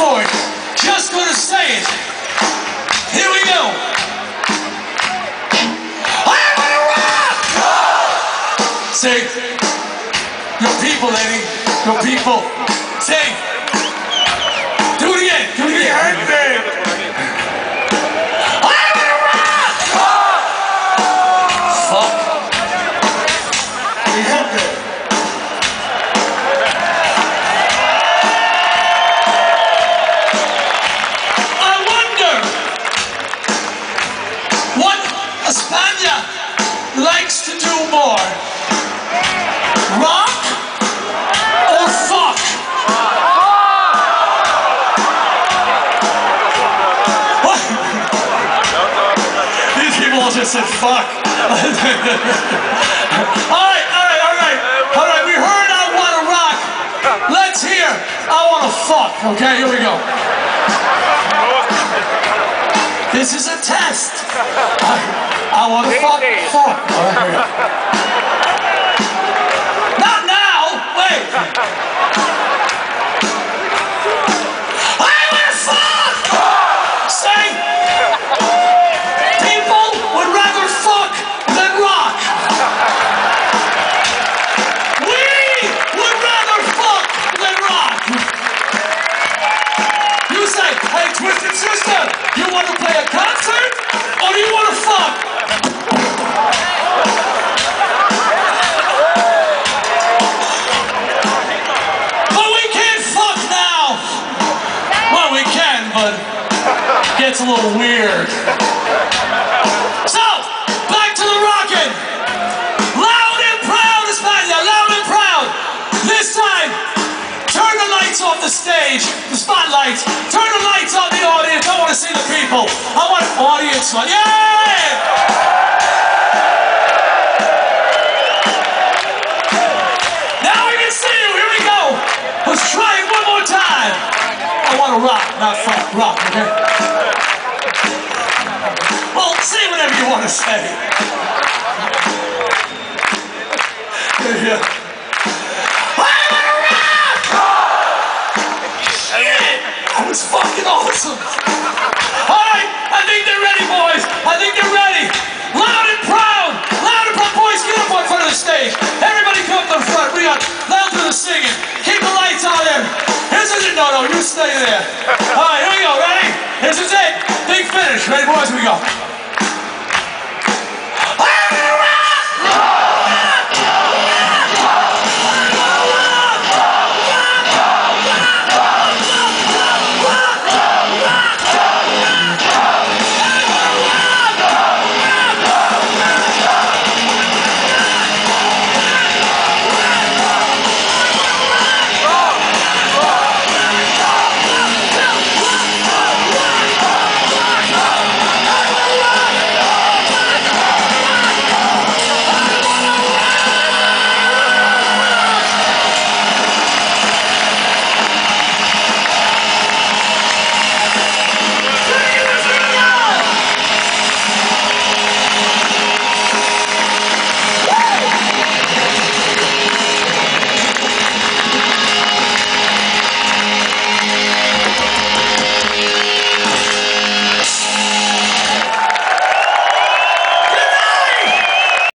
for it. Just gonna say it. Here we go. I wanna rock! Say, your people, lady. Your people. Say, do it again. Do it again. I wanna rock! Fuck. España likes to do more. Rock or fuck? What? These people all just said fuck. All right, we heard I want to rock. Let's hear I want to fuck. Okay, here we go. This is a test. I want to fuck. All right, here we go. Not now. Wait. I want to fuck. Say, people would rather fuck than rock. We would rather fuck than rock. You say, hey, Twisted Sister, you want to play a concert or do you want to fuck? But it gets a little weird. So, back to the rockin'. Loud and proud, España, loud and proud. This time, turn the lights off the stage, the spotlights. Turn the lights on the audience. I want to see the people. I want audience. Yeah! Now we can see you. Here we go. Let's try it one more time. I want to rock, not fuck. Rock, okay? Well, say whatever you want to say. Yeah. I want to rock! Shit! That was fucking awesome. All right, I think they're ready, boys. I think they're ready. Loud and proud. Loud and proud. Boys, get up on front of the stage. Everybody come to the front. We got loud to the singing. Keep the lights on there. No, you stay there. All right, here we go. Ready? This is it. Big finish. Ready, boys? Here we go.